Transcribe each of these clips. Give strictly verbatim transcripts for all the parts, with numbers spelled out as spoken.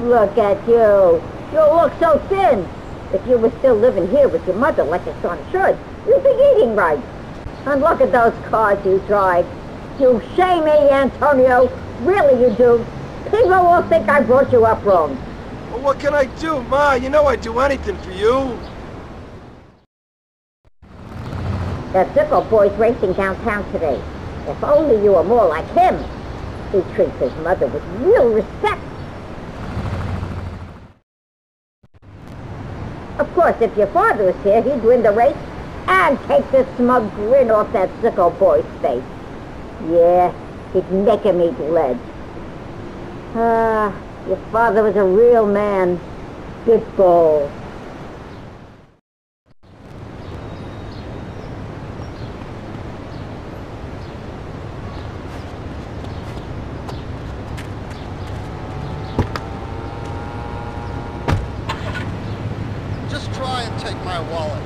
Look at you. You look so thin. If you were still living here with your mother like your son should, you'd be eating right. And look at those cars you drive. You shame me, Antonio. Really you do. People will think I brought you up wrong. Well, what can I do, Ma? You know I'd do anything for you. That Sicko boy's racing downtown today. If only you were more like him. He treats his mother with real respect. Of course, if your father was here, he'd win the race and take the smug grin off that Sicko boy's face. Yeah, he'd make him eat lead. Ah, your father was a real man. Good bull. Just try and take my wallet.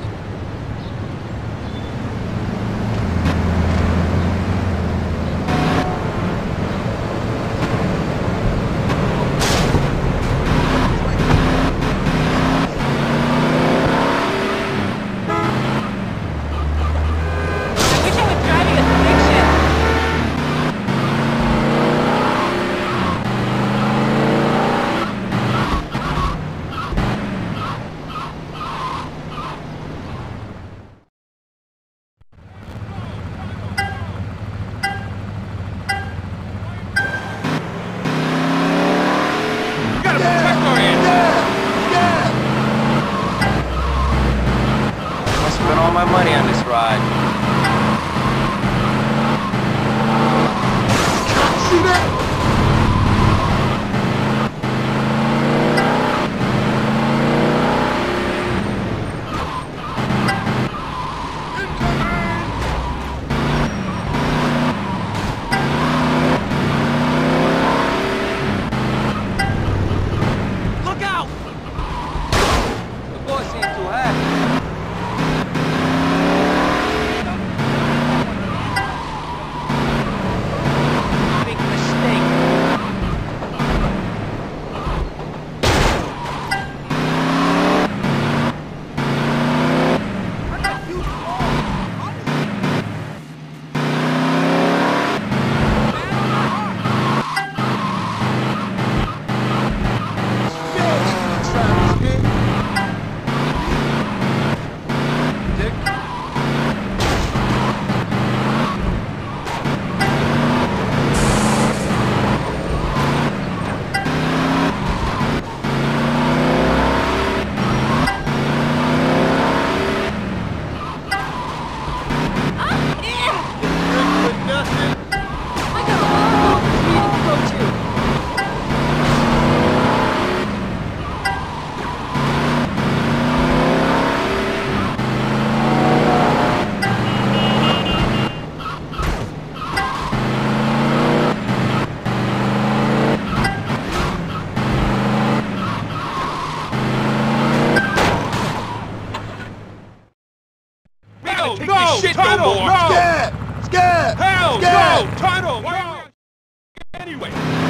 My money on this ride. See that? Look out! The boss ain't too happy. No, shit no more. No! Scared! Scared! Hell Scared! no! Tunnel! No! Anyway.